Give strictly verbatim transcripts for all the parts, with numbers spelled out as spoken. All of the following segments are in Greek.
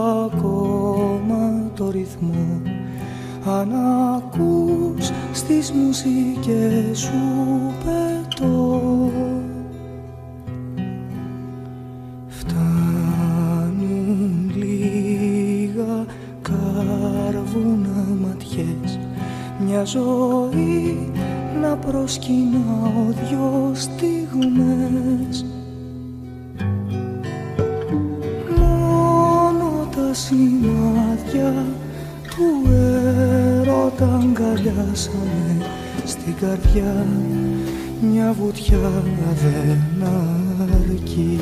ακόμα το ρυθμό. Αν ακούς στις μουσικές σου πετώ, φτάνουν λίγα κάρβουνα ματιές, μια ζωή να προσκυνάω δυο στιγμές. Μόνο τα σημάδια του έρωτα αγκαλιάσαμε, στην καρδιά μια βουτιά δεν αρκεί.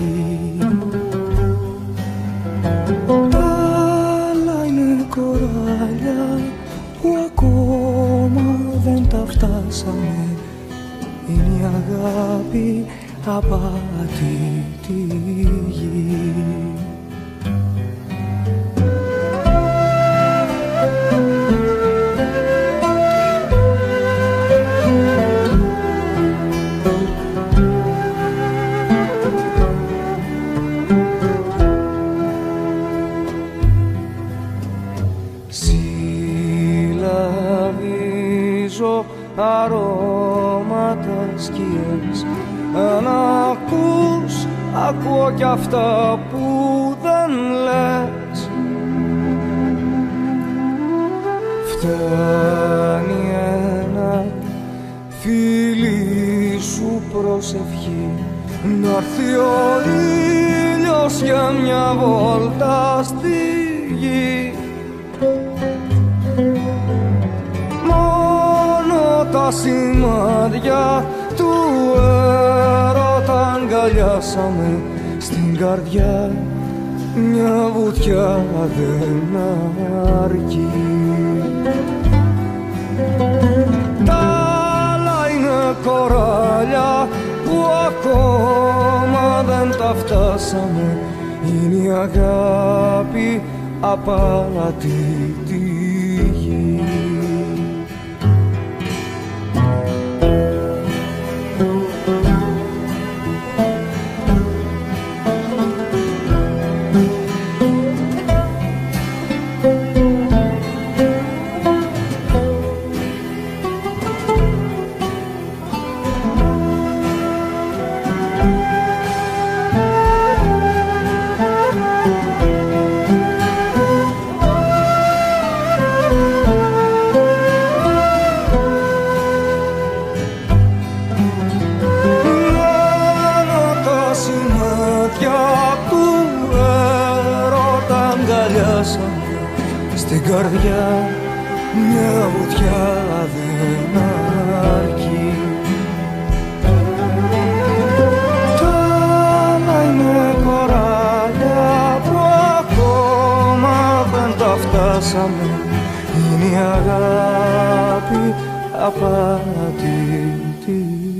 Άλλα είναι κοράλια που ακόμα δεν τα φτάσαμε, είναι η αγάπη απάτητη γη. Συλλαβίζω αρώματα σκιές, αν ακούς, ακούω κι αυτά που δεν λες. Φτάνει ένα φίλι σου προσευχή, να'ρθεί ο ήλιος για μια βόλτα στη γη. Μόνο τα σημάδια του έρωτα αγκαλιάσαμε, στην καρδιά μια βουτιά δεν αρκεί. Τα άλλα είναι κοράλια που ακόμα δεν τα φτάσαμε, είναι η αγάπη απάτητη γη. Στην καρδιά μια βουτιά δεν αρκεί. Τα άλλα είναι κοράλια που ακόμα δεν τα φτάσαμε, είναι η αγάπη απάτητη.